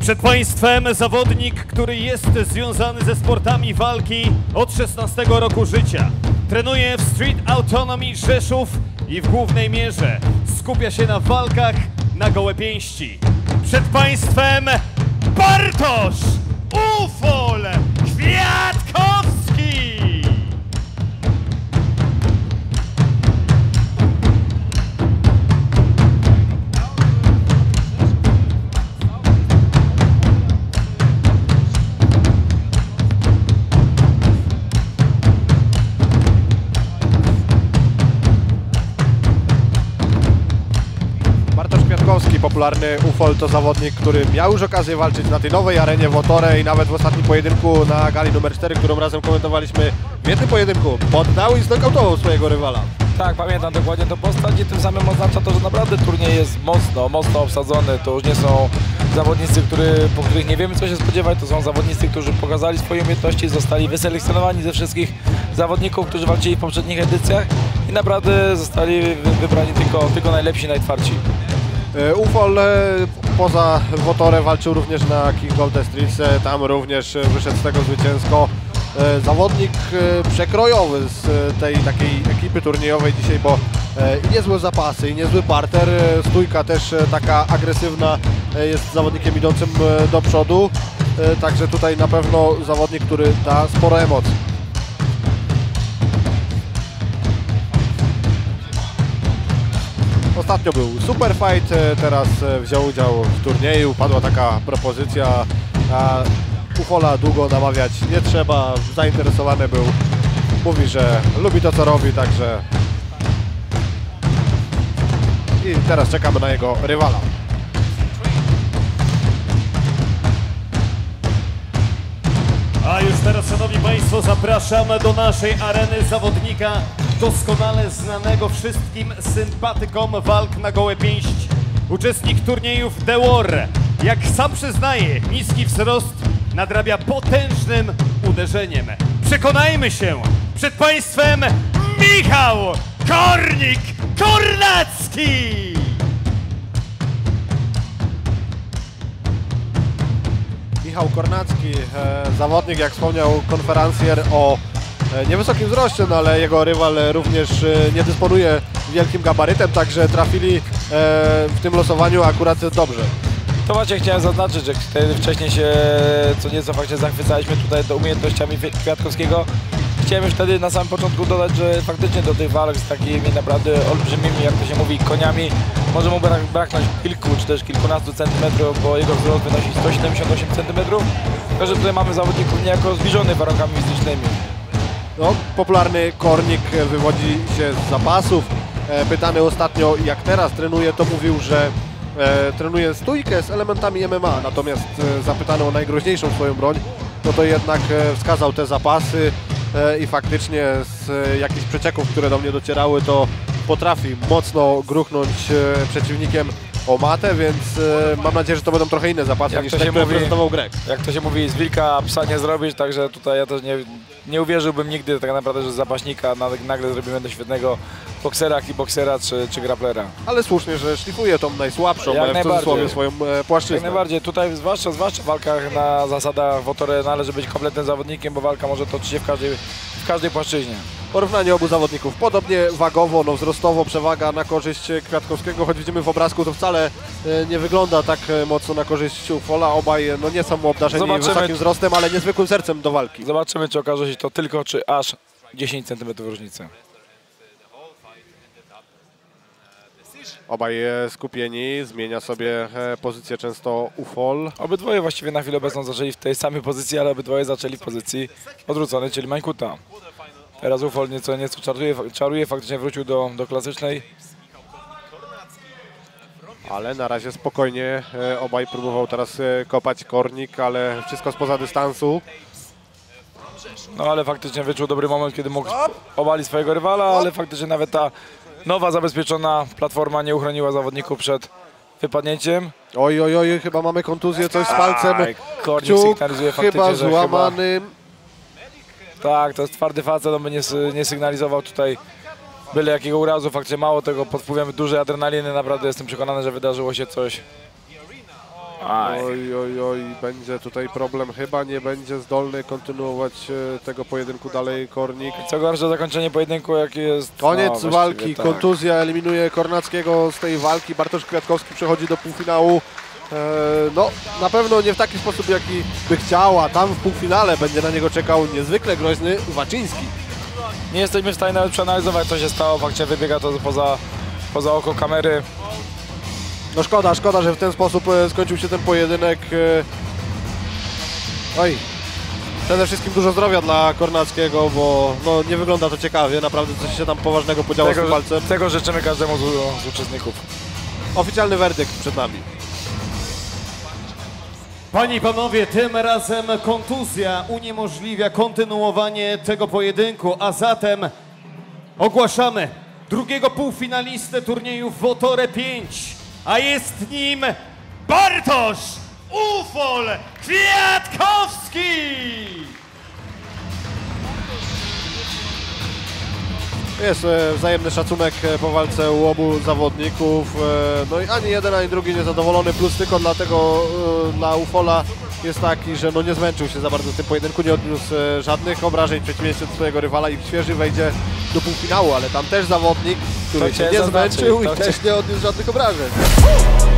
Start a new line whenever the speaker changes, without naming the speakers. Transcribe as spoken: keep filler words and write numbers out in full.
Przed Państwem zawodnik, który jest związany ze sportami walki od szesnastego roku życia. Trenuje w Street Autonomy Rzeszów i w głównej mierze skupia się na walkach na gołe pięści. Przed Państwem Bartosz Ufol Kwiatkowski!
Kwiatkowski, popularny Ufol, to zawodnik, który miał już okazję walczyć na tej nowej arenie w Otore i nawet w ostatnim pojedynku na gali numer cztery, którą razem komentowaliśmy, w jednym pojedynku poddał i znokautował swojego rywala.
Tak, pamiętam dokładnie to postać i tym samym oznacza to, że naprawdę turniej jest mocno, mocno obsadzony. To już nie są zawodnicy, który, po których nie wiemy, co się spodziewać, to są zawodnicy, którzy pokazali swoje umiejętności, zostali wyselekcjonowani ze wszystkich zawodników, którzy walczyli w poprzednich edycjach i naprawdę zostali wybrani tylko, tylko najlepsi, najtwardsi.
Ufol poza Otore walczył również na King of the Streets, tam również wyszedł z tego zwycięsko. Zawodnik przekrojowy z tej takiej ekipy turniejowej dzisiaj, bo i niezłe zapasy, i niezły parter, stójka też taka agresywna, jest zawodnikiem idącym do przodu, także tutaj na pewno zawodnik, który da sporo emocji. Ostatnio był super fight, teraz wziął udział w turnieju, padła taka propozycja, a Ufola długo namawiać nie trzeba, zainteresowany był, mówi, że lubi to, co robi, także i teraz czekamy na jego rywala.
A już teraz, szanowni państwo, zapraszam do naszej areny zawodnika doskonale znanego wszystkim sympatykom walk na gołe pięści. Uczestnik turniejów The War, jak sam przyznaje, niski wzrost nadrabia potężnym uderzeniem. Przekonajmy się, przed Państwem Michał Kornik-Kornacki!
Michał Kornacki, zawodnik, jak wspomniał konferencjer, o niewysokim wzroście, no ale jego rywal również nie dysponuje wielkim gabarytem, także trafili w tym losowaniu akurat dobrze.
To właśnie chciałem zaznaczyć, że wtedy wcześniej się co nieco faktycznie zachwycaliśmy tutaj do umiejętnościami Kwiatkowskiego. Chciałem już wtedy na samym początku dodać, że faktycznie do tych walk z takimi naprawdę olbrzymimi, jak to się mówi, koniami może mu brak, braknąć kilku czy też kilkunastu centymetrów, bo jego wzrost wynosi sto siedemdziesiąt osiem centymetrów. Także tutaj mamy zawodników niejako zbliżonych warunkami fizycznymi.
No, popularny Kornik wywodzi się z zapasów. E, pytany ostatnio, jak teraz trenuje, to mówił, że e, trenuje stójkę z elementami M M A, natomiast e, zapytany o najgroźniejszą swoją broń, no to jednak e, wskazał te zapasy e, i faktycznie z e, jakichś przecieków, które do mnie docierały, to potrafi mocno gruchnąć e, przeciwnikiem o matę, więc e, mam nadzieję, że to będą trochę inne zapasy, jak niż te, które mówi, prezentował Greg.
Jak to się mówi, z wilka psa nie zrobisz, także tutaj ja też nie, nie uwierzyłbym nigdy tak naprawdę, że z zapaśnika nagle zrobimy do świetnego boksera, kickboksera czy, czy grapplera.
Ale słusznie, że szlifuje tą najsłabszą, w cudzysłowie, swoją e, płaszczyznę.
Jak najbardziej, tutaj zwłaszcza, zwłaszcza w walkach na zasadach w Otore należy być kompletnym zawodnikiem, bo walka może toczyć się w każdej, w każdej płaszczyźnie.
Porównanie obu zawodników podobnie wagowo, no wzrostowo przewaga na korzyść Kwiatkowskiego, choć widzimy w obrazku, to wcale nie wygląda tak mocno na korzyść Ufola. Obaj no, nie są obdarzeni Zobaczymy. wysokim wzrostem, ale niezwykłym sercem do walki.
Zobaczymy, czy okaże się to tylko, czy aż dziesięć centymetrów różnicy.
Obaj skupieni, zmienia sobie pozycję często Ufol.
Obydwoje właściwie na chwilę obecną zaczęli w tej samej pozycji, ale obydwoje zaczęli w pozycji odwróconej, czyli Mańkuta. Teraz Ufol nieco, nieco czaruje, czaruje, faktycznie wrócił do, do klasycznej.
Ale na razie spokojnie obaj próbował teraz kopać Kornik, ale wszystko spoza dystansu.
No ale faktycznie wyczuł dobry moment, kiedy mógł obalić swojego rywala, ale faktycznie nawet ta nowa zabezpieczona platforma nie uchroniła zawodników przed wypadnięciem.
Oj, oj, oj, chyba mamy kontuzję, coś z palcem.
Kornik sygnalizuje faktycznie,
chyba złamany.
Chyba... Tak, to jest twardy facet, on by nie, nie sygnalizował tutaj byle jakiego urazu. Faktycznie mało tego, pod wpływem dużej adrenaliny naprawdę jestem przekonany, że wydarzyło się coś Aj.
Oj, oj, oj, będzie tutaj problem. Chyba nie będzie zdolny kontynuować e, tego pojedynku dalej Kornik.
Co gorsze, zakończenie pojedynku, jaki jest...
Koniec
no, właściwie
walki,
tak.
kontuzja eliminuje Kornackiego z tej walki. Bartosz Kwiatkowski przechodzi do półfinału. E, no, na pewno nie w taki sposób, jaki by chciał, a tam w półfinale będzie na niego czekał niezwykle groźny Waczyński.
Nie jesteśmy w stanie nawet przeanalizować, co się stało. Faktycznie wybiega to poza, poza oko kamery.
No szkoda, szkoda, że w ten sposób e, skończył się ten pojedynek. E, oj, przede wszystkim dużo zdrowia dla Kornackiego, bo no, nie wygląda to ciekawie, naprawdę coś się tam poważnego podziało z tym
Tego,
walcem.
tego życzymy każdemu z, z uczestników.
Oficjalny werdykt przed nami.
Panie i panowie, tym razem kontuzja uniemożliwia kontynuowanie tego pojedynku, a zatem ogłaszamy drugiego półfinalistę turnieju Wotore pięć, a jest nim Bartosz Ufol Kwiatkowski!
Jest e, wzajemny szacunek e, po walce u obu zawodników. E, no i ani jeden, ani drugi niezadowolony, plus tylko dlatego e, dla Ufola jest taki, że no nie zmęczył się za bardzo w tym pojedynku, nie odniósł e, żadnych obrażeń w przeciwieństwie do swojego rywala i świeży wejdzie do półfinału, ale tam też zawodnik, który
To
się
cię
nie
zaznaczy,
zmęczył
to
i
cię-
też nie odniósł żadnych obrażeń.